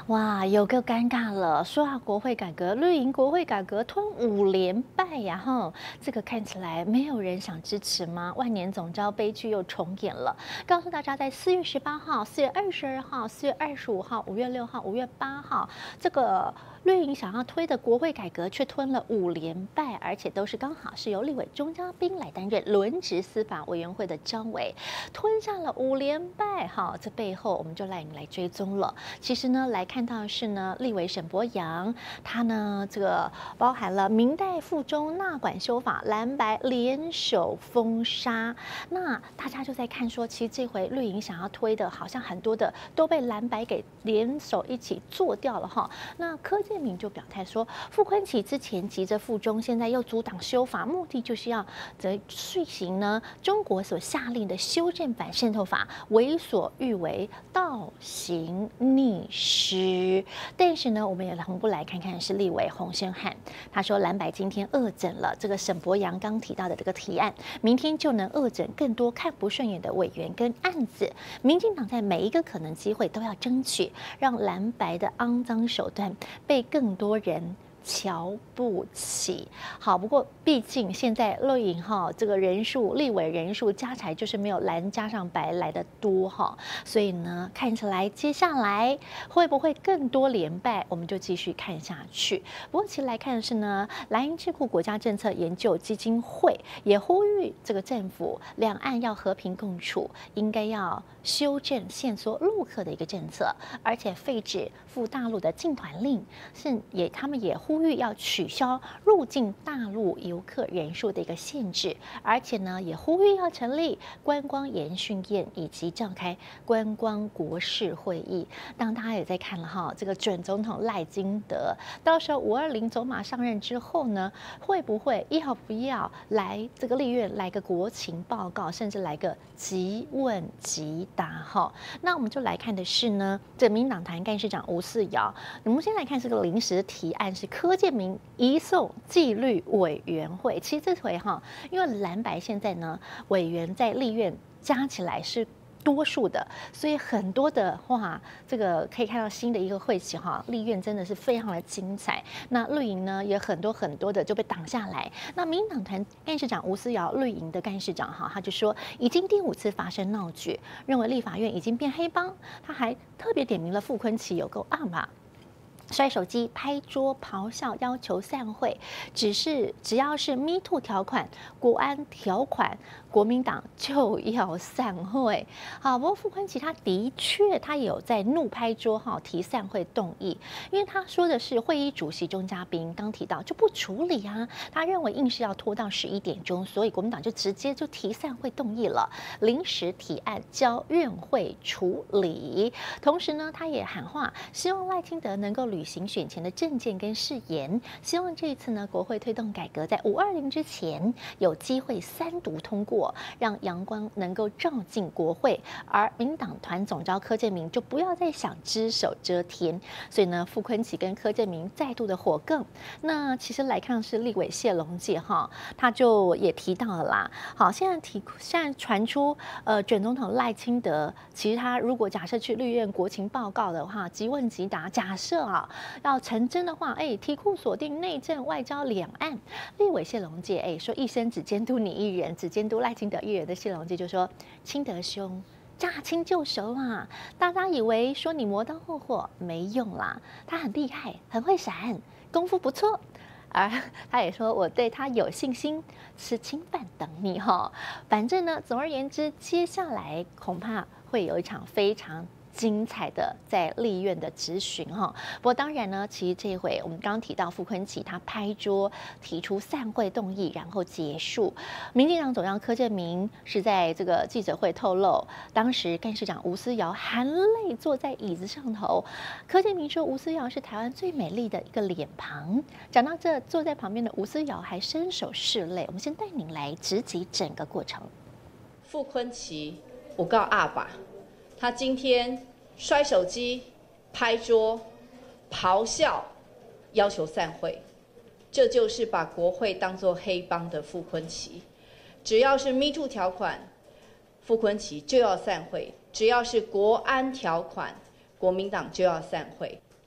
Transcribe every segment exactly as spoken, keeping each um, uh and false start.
哇，有个尴尬了。说到国会改革，绿营国会改革吞五连败呀，哈，这个看起来没有人想支持吗？万年总召悲剧又重演了。告诉大家，在四月十八号、四月二十二号、四月二十五号、五月六号、五月八号，这个绿营想要推的国会改革却吞了五连败，而且都是刚好是由立委钟嘉宾来担任轮值司法委员会的召委，吞下了五连败。哈，这背后我们就来来追踪了。其实呢，来看到的是呢，立委沈伯洋，他呢这个包含了明代附中纳管修法，蓝白联手封杀。那大家就在看说，其实这回绿营想要推的，好像很多的都被蓝白给联手一起做掉了哈。那柯建铭就表态说，傅昆萁之前急着附中，现在又阻挡修法，目的就是要则遂行呢中国所下令的修正反渗透法，为所欲为，倒行逆施。但是呢，我们也同步来看看是立委洪申翰，他说蓝白今天恶整了这个沈伯洋刚提到的这个提案，明天就能恶整更多看不顺眼的委员跟案子。民进党在每一个可能机会都要争取，让蓝白的肮脏手段被更多人瞧不起。好，不过毕竟现在绿营哈这个人数，立委人数加起来就是没有蓝加上白来的多哈，所以呢，看起来接下来会不会更多连败，我们就继续看下去。不过其实来看的是呢，蓝营智库国家政策研究基金会也呼吁这个政府两岸要和平共处，应该要修正限缩陆客的一个政策，而且废止赴大陆的禁团令，是也他们也呼。呼吁要取消入境大陆游客人数的一个限制，而且呢，也呼吁要成立观光研训院以及召开观光国事会议。当大家也在看了哈，这个准总统赖金德，到时候五二零走马上任之后呢，会不会要不要来这个立院来个国情报告，甚至来个即问即答哈？那我们就来看的是呢，这民党团干事长吴思瑶，我们先来看这个临时提案是。柯建铭移送纪律委员会，其实这回哈，因为蓝白现在呢委员在立院加起来是多数的，所以很多的话，这个可以看到新的一个会期哈，立院真的是非常的精彩。那绿营呢也很多很多的就被挡下来。那民进党团干事长吴思瑶，绿营的干事长哈，他就说已经第五次发生闹剧，认为立法院已经变黑帮。他还特别点名了傅昆萁有够暗吧。摔手机、拍桌、咆哮，要求散会，只是只要是 Me Too 条款、国安条款，国民党就要散会。好，不过傅昆萁他的确他也有在怒拍桌哈提散会动议，因为他说的是会议主席钟嘉宾刚提到就不处理啊，他认为硬是要拖到十一点钟，所以国民党就直接就提散会动议了，临时提案交院会处理。同时呢，他也喊话，希望赖清德能够履行选前的政见跟誓言，希望这一次呢，国会推动改革，在五二零之前有机会三读通过，让阳光能够照进国会，而民党团总召柯建铭就不要再想只手遮天。所以呢，傅昆萁跟柯建铭再度的火更。那其实来看是立委谢龙介哈，他就也提到了啦。好，现在提现在传出呃，准总统赖清德，其实他如果假设去立院国情报告的话，即问即答，假设啊。要成真的话，哎，题库锁定内政、外交、两岸。立委谢龙介，哎，说一生只监督你一人，只监督赖清德一人的谢龙介就说：“清德兄，驾轻就熟啊！大家以为说你磨刀霍霍没用啦，他很厉害，很会闪，功夫不错。”而他也说：“我对他有信心，吃清饭等你哈。”反正呢，总而言之，接下来恐怕会有一场非常。精彩的在立院的质询哈，不过当然呢，其实这一回我们刚刚提到傅昆萁他拍桌提出散会动议，然后结束。民进党总召柯建铭是在这个记者会透露，当时干事长吴思瑶含泪坐在椅子上头。柯建铭说，吴思瑶是台湾最美丽的一个脸庞。讲到这，坐在旁边的吴思瑶还伸手拭泪。我们先带您来直击整个过程。 傅昆萁，我告阿爸。他今天摔手机、拍桌、咆哮，要求散会，这就是把国会当作黑帮的傅昆萁。只要是 Me Too 条款，傅昆萁就要散会；只要是国安条款，国民党就要散会。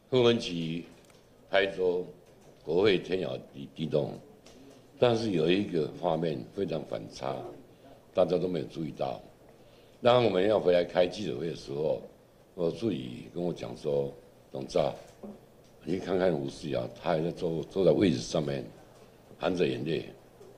傅文琪拍桌，国会天摇地动，但是有一个画面非常反差，大家都没有注意到。当我们要回来开记者会的时候，我助理跟我讲说：“董事长，你看看吴思瑶，他还在坐坐在位置上面，含着眼泪。”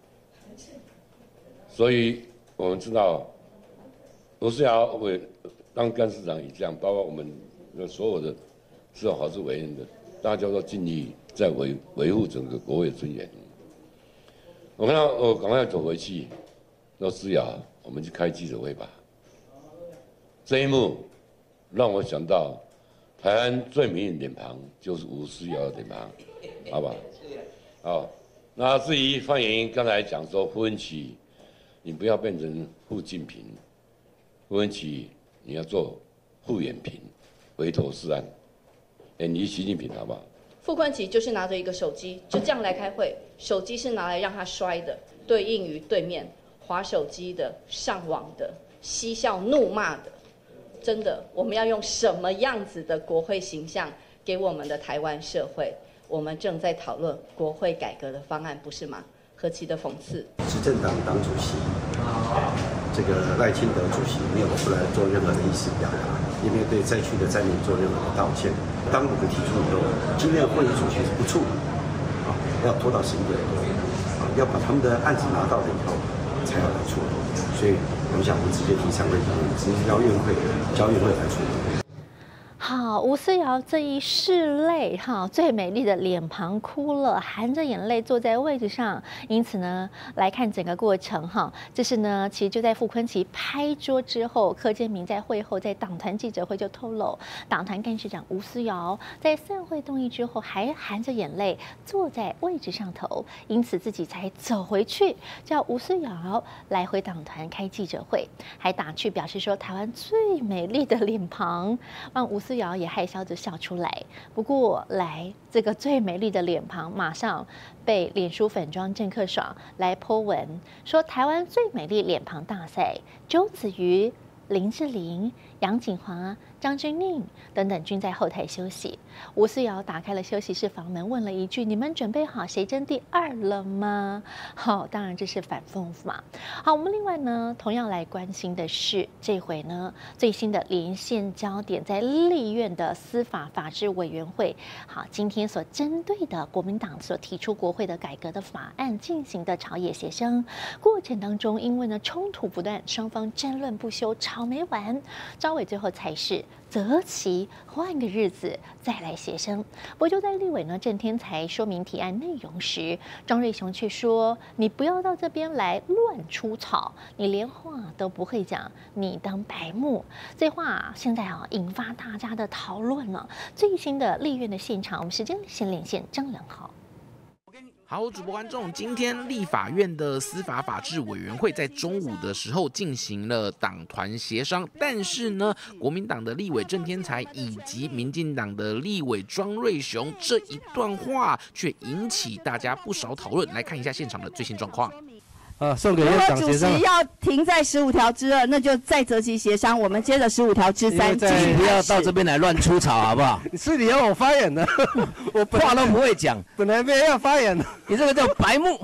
所以我们知道，吴思瑶为当干事长也这样，包括我们所有的司法法制委员的，大家都尽力在维维护整个国会的尊严。我看到我赶快要走回去，说思瑶，我们去开记者会吧。这一幕让我想到，台湾最美丽的脸庞就是吴思瑶的脸庞，好吧？好，那至于范言刚才讲说傅文琪，你不要变成傅近平，傅文琪你要做傅衍平，回头是岸，远离习近平，好不好？ 傅昆萁就是拿着一个手机，就这样来开会，手机是拿来让他摔的，对应于对面滑手机的、上网的、嬉笑怒骂的。真的，我们要用什么样子的国会形象给我们的台湾社会？我们正在讨论国会改革的方案，不是吗？何其的讽刺！ 执政党党主席这个赖清德主席没有出来做任何的意思表达，也没有对灾区的灾民做任何的道歉。当局提出以后，今天的会议主席是不处理，啊，要拖到十一点多，啊，要把他们的案子拿到了以后才要来处理。所以我们想，我们直接提参会讨论，直接交院会，交院会来处理。 好，吴思瑶这一拭泪哈，最美丽的脸庞哭了，含着眼泪坐在位置上。因此呢，来看整个过程哈，这是呢，其实就在傅昆萁拍桌之后，柯建铭在会后在党团记者会就透露，党团干事长吴思瑶在散会动议之后，还含着眼泪坐在位置上头，因此自己才走回去，叫吴思瑶来回党团开记者会，还打趣表示说台湾最美丽的脸庞，让吴思瑶也害羞着笑出来。不过，来这个最美丽的脸庞，马上被脸书粉专郑克爽来po文，说台湾最美丽脸庞大赛，周子瑜、林志玲、杨锦华、张钧甯等等均在后台休息。吴思瑶打开了休息室房门，问了一句：“你们准备好谁争第二了吗？”好，当然这是反讽嘛。好，我们另外呢，同样来关心的是，这回呢最新的连线焦点在立院的司法法制委员会。好，今天所针对的国民党所提出国会的改革的法案进行的朝野协商过程当中，因为呢冲突不断，双方争论不休，吵没完，召委最后才是择期换个日子再来协商。不过就在立委呢郑天才说明提案内容时，庄瑞雄却说：“你不要到这边来乱出草，你连话都不会讲，你当白目。”这话现在啊引发大家的讨论了。最新的立院的现场，我们时间先连线张仁豪。 好，主播观众，今天立法院的司法法制委员会在中午的时候进行了党团协商，但是呢，国民党的立委郑天才以及民进党的立委庄瑞雄这一段话却引起大家不少讨论。来看一下现场的最新状况。 啊，送给院长协商。主席要停在十五条之二，那就再择期协商。我们接着十五条之三继续。 不要到这边来乱出草，好不好？ 是你要我发言的， 我话都不会讲， 本来没人要发言的。 你这个叫白目。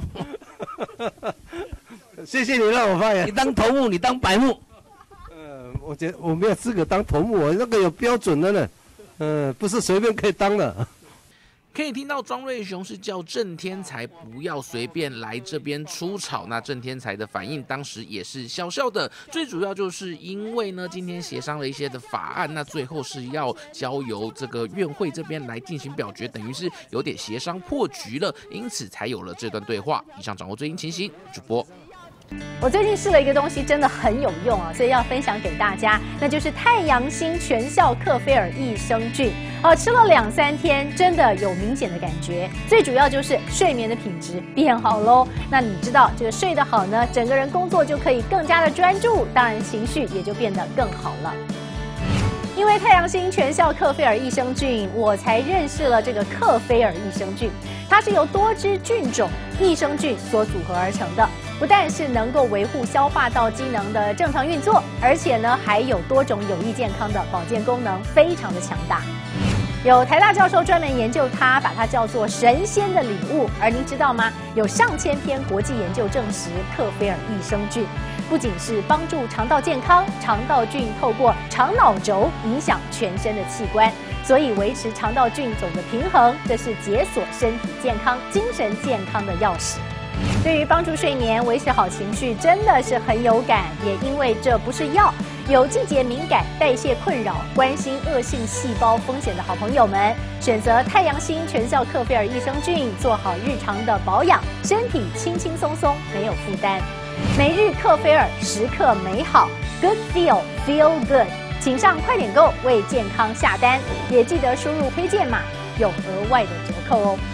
谢谢你让我发言。 你当头目，你当白目。 呃，我觉得我没有资格当头目，我那个有标准的呢，嗯、呃，不是随便可以当的。 可以听到庄瑞雄是叫郑天才不要随便来这边出草，那郑天才的反应当时也是笑笑的。最主要就是因为呢，今天协商了一些的法案，那最后是要交由这个院会这边来进行表决，等于是有点协商破局了，因此才有了这段对话。以上掌握最新情形，主播。 我最近试了一个东西，真的很有用啊，所以要分享给大家，那就是太阳星全效克菲尔益生菌。哦，吃了两三天，真的有明显的感觉。最主要就是睡眠的品质变好喽。那你知道这个睡得好呢，整个人工作就可以更加的专注，当然情绪也就变得更好了。因为太阳星全效克菲尔益生菌，我才认识了这个克菲尔益生菌。它是由多支菌种益生菌所组合而成的，不但是能够维护消化道机能的正常运作，而且呢还有多种有益健康的保健功能，非常的强大。 有台大教授专门研究它，把它叫做神仙的礼物。而您知道吗？有上千篇国际研究证实，克菲尔益生菌不仅是帮助肠道健康，肠道菌透过肠脑轴影响全身的器官，所以维持肠道菌种的平衡，这是解锁身体健康、精神健康的钥匙。对于帮助睡眠、维持好情绪，真的是很有感。也因为这不是药，有季节敏感、代谢困扰、关心恶性细胞风险的好朋友们，选择太阳星全效克菲尔益生菌，做好日常的保养，身体轻轻松松，没有负担。每日克菲尔，时刻美好 ，Good Feel Feel Good， 请上快点购为健康下单，也记得输入推荐码，有额外的折扣哦。